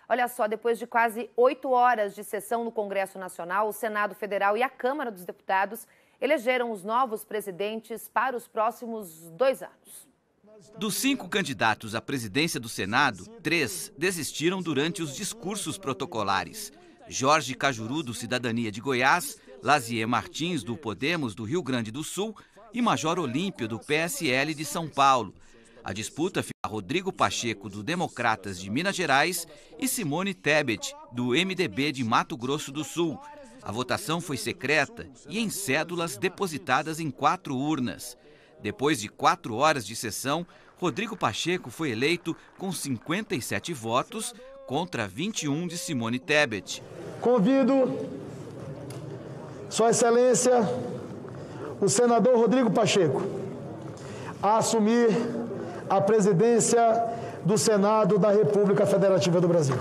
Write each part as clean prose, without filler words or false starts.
Olha só, depois de quase 8 horas de sessão no Congresso Nacional, o Senado Federal e a Câmara dos Deputados elegeram os novos presidentes para os próximos 2 anos. Dos 5 candidatos à presidência do Senado, 3 desistiram durante os discursos protocolares. Jorge Cajuru, do Cidadania de Goiás, Lazier Martins, do Podemos do Rio Grande do Sul e Major Olímpio, do PSL de São Paulo. A disputa fica Rodrigo Pacheco, do Democratas de Minas Gerais, e Simone Tebet, do MDB de Mato Grosso do Sul. A votação foi secreta e em cédulas depositadas em 4 urnas. Depois de 4 horas de sessão, Rodrigo Pacheco foi eleito com 57 votos contra 21 de Simone Tebet. Convido Sua Excelência, o senador Rodrigo Pacheco, a assumir a presidência do Senado da República Federativa do Brasil.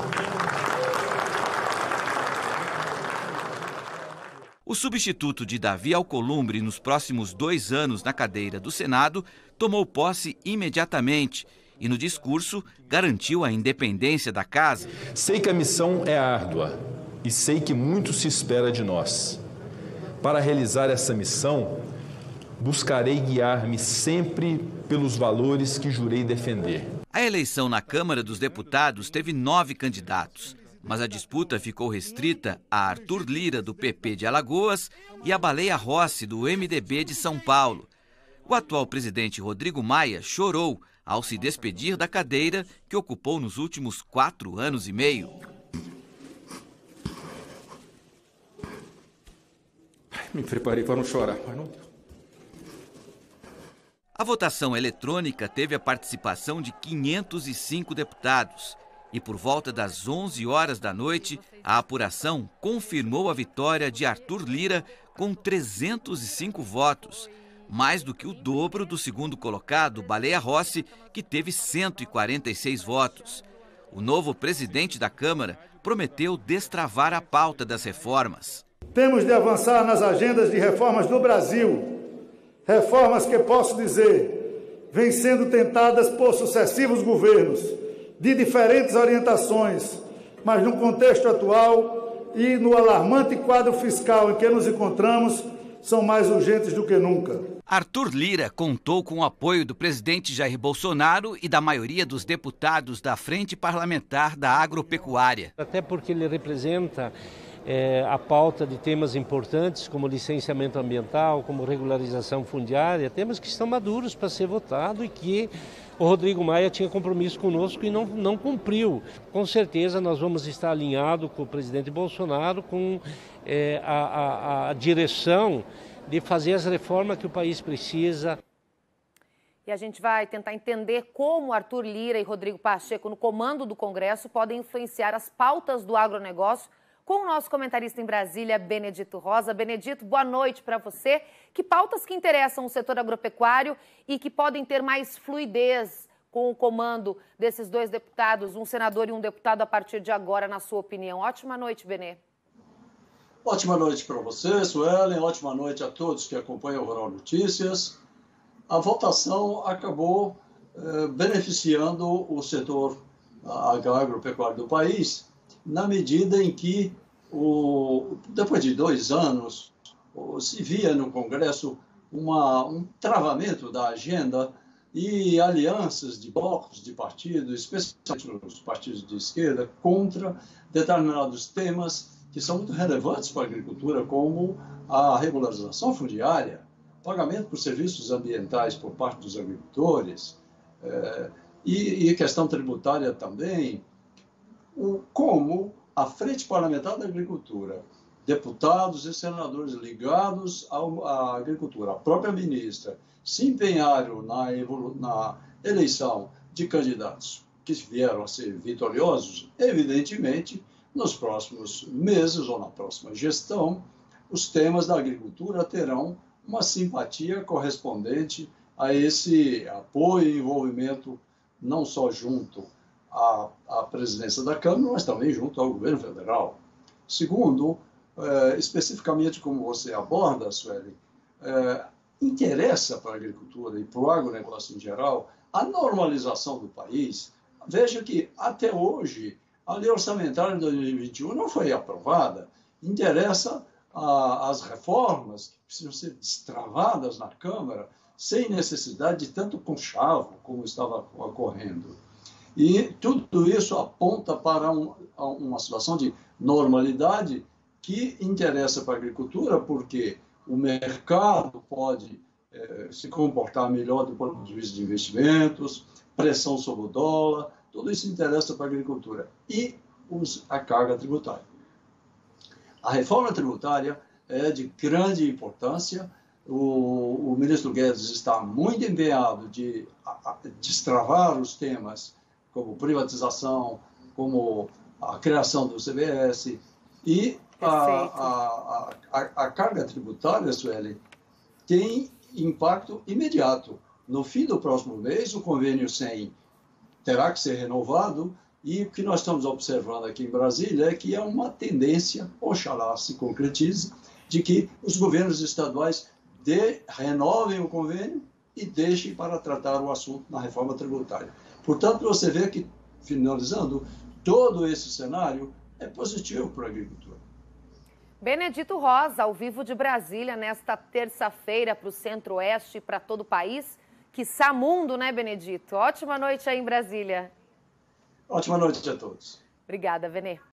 O substituto de Davi Alcolumbre nos próximos 2 anos na cadeira do Senado tomou posse imediatamente e no discurso garantiu a independência da casa. Sei que a missão é árdua e sei que muito se espera de nós. Para realizar essa missão, buscarei guiar-me sempre pelos valores que jurei defender. A eleição na Câmara dos Deputados teve 9 candidatos, mas a disputa ficou restrita a Arthur Lira, do PP de Alagoas, e a Baleia Rossi, do MDB de São Paulo. O atual presidente Rodrigo Maia chorou ao se despedir da cadeira que ocupou nos últimos 4 anos e meio. Me preparei para não chorar, mas não deu. A votação eletrônica teve a participação de 505 deputados e por volta das 11 horas da noite, a apuração confirmou a vitória de Arthur Lira com 305 votos, mais do que o dobro do segundo colocado, Baleia Rossi, que teve 146 votos. O novo presidente da Câmara prometeu destravar a pauta das reformas. Temos de avançar nas agendas de reformas do Brasil. Reformas que, posso dizer, vêm sendo tentadas por sucessivos governos, de diferentes orientações, mas no contexto atual e no alarmante quadro fiscal em que nos encontramos, são mais urgentes do que nunca. Arthur Lira contou com o apoio do presidente Jair Bolsonaro e da maioria dos deputados da Frente Parlamentar da Agropecuária. Até porque ele representa a pauta de temas importantes como licenciamento ambiental, como regularização fundiária, temas que estão maduros para ser votado e que o Rodrigo Maia tinha compromisso conosco e não cumpriu. Com certeza nós vamos estar alinhados com o presidente Bolsonaro, com a direção de fazer as reformas que o país precisa. E a gente vai tentar entender como Arthur Lira e Rodrigo Pacheco, no comando do Congresso, podem influenciar as pautas do agronegócio com o nosso comentarista em Brasília, Benedito Rosa. Benedito, boa noite para você. Que pautas que interessam o setor agropecuário e que podem ter mais fluidez com o comando desses 2 deputados, um senador e um deputado a partir de agora, na sua opinião? Ótima noite, Benê. Ótima noite para você, Suelen. Ótima noite a todos que acompanham o Rural Notícias. A votação acabou beneficiando o setor agropecuário do país, na medida em que, depois de 2 anos, se via no Congresso um travamento da agenda e alianças de blocos de partidos, especialmente os partidos de esquerda, contra determinados temas que são muito relevantes para a agricultura, como a regularização fundiária, pagamento por serviços ambientais por parte dos agricultores, e questão tributária também. Como a Frente Parlamentar da Agricultura, deputados e senadores ligados à agricultura, a própria ministra, se empenharam na eleição de candidatos que vieram a ser vitoriosos, evidentemente, nos próximos meses ou na próxima gestão, os temas da agricultura terão uma simpatia correspondente a esse apoio e envolvimento, não só junto à presidência da Câmara, mas também junto ao governo federal. Segundo, especificamente como você aborda, Sueli, interessa para a agricultura e para o agronegócio em geral a normalização do país. Veja que, até hoje, A lei orçamentária de 2021 não foi aprovada. Interessa as reformas que precisam ser destravadas na Câmara sem necessidade de tanto conchavo como estava ocorrendo. E tudo isso aponta para uma situação de normalidade que interessa para a agricultura, porque o mercado pode se comportar melhor do ponto de vista de investimentos, pressão sobre o dólar, tudo isso interessa para a agricultura. E a carga tributária. A reforma tributária é de grande importância. O ministro Guedes está muito empenhado de destravar os temas como privatização, como a criação do CBS e a carga tributária, Sueli, tem impacto imediato. No fim do próximo mês, o convênio 100 terá que ser renovado e o que nós estamos observando aqui em Brasília é que é uma tendência, oxalá se concretize, de que os governos estaduais renovem o convênio e deixem para tratar o assunto na reforma tributária. Portanto, você vê que, finalizando, todo esse cenário é positivo para a agricultura. Benedito Rosa, ao vivo de Brasília, nesta terça-feira para o Centro-Oeste e para todo o país. Quiçá mundo, né, Benedito? Ótima noite aí em Brasília. Ótima noite a todos. Obrigada, Benê.